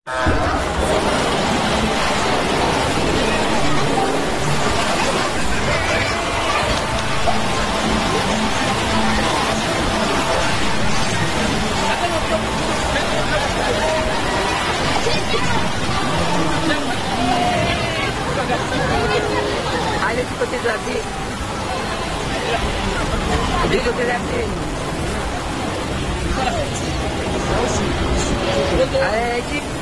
Allez du côté de la ville. Du côté de la ville. Allez,